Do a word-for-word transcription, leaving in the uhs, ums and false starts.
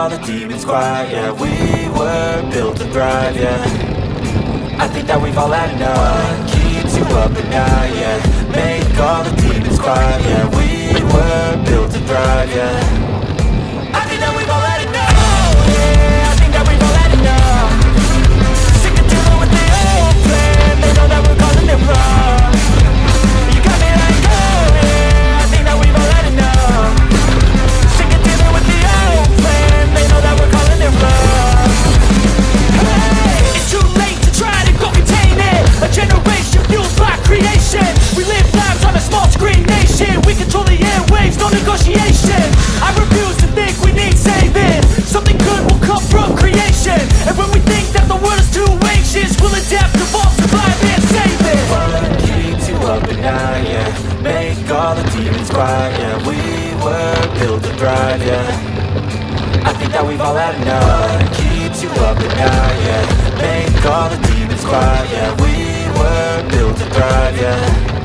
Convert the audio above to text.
all the demons quiet, yeah. We were built to thrive, yeah. I think that we've all had enough. What keeps you up at night, yeah. Make all the demons quiet, yeah. We were built to thrive, yeah. I think that we've all had enough. Oh, yeah, I think that we've all had enough. Sick of dealing with the old plan. They know that we're calling it wrong. You got me like, oh, yeah, I think that we've all had enough. Sick of dealing with the old plan. They know that we're calling it wrong. Hey, it's too late to try to go contain it. A generation fueled by creation. We live lives on a small screen nation. We control the airwaves, no negotiation. I refuse to think we need saving. Something good will come from creation. And when we think that the world is too anxious, we'll adapt, evolve, survive and save it. What keeps you up at night, yeah. Make all the demons quiet, yeah. We were built to thrive, yeah. I think that we've all had enough. What keeps you up at night, yeah. Make all the demons quiet, yeah. We were built to thrive, yeah.